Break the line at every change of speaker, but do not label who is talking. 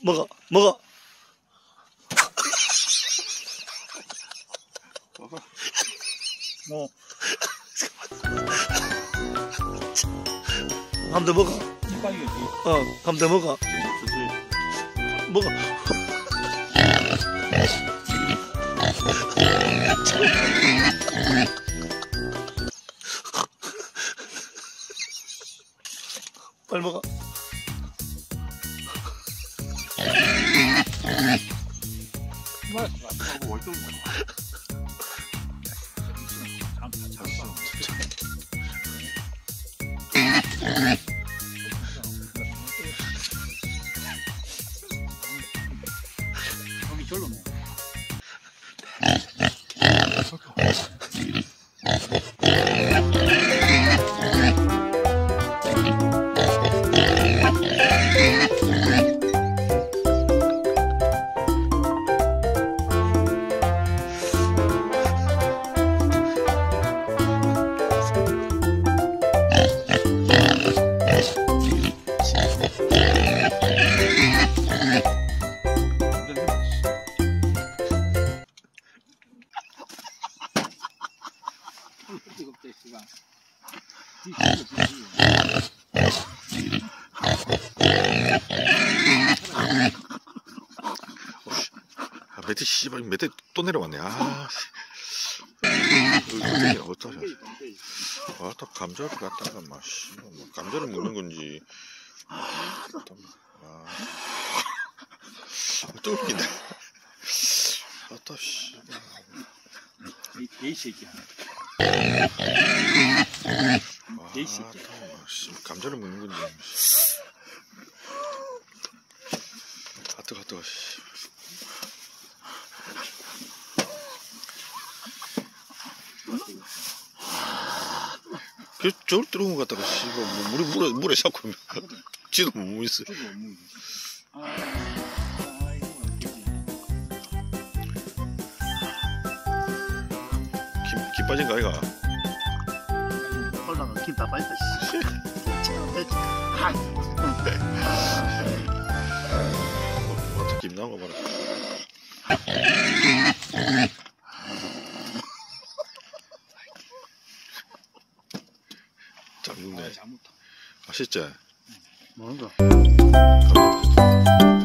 먹어, 먹어.
뭐
한 번 더 먹어.
이빨이겠지.
한 번 더 먹어. 먹어. 빨리 먹어.
여기 절로 내.
멧돼 씨발 멧돼 또 내려왔네. 어쩌자. 또 감자를 갖다가 막 감자를 먹는 건지. 또 웃긴다. 씨.
이 새끼야. 이 새끼야.
감자를 먹는 건지. 뜨거. 그 저걸 들어온 것 같다가 씨발 물에 샤고 지도 못 있어. 김 빠진 거 아이가?
홀라가 김 다 빠졌다.
어떻게 김 나온 거 봐라. 잘 먹네. 맛있지?
뭔가.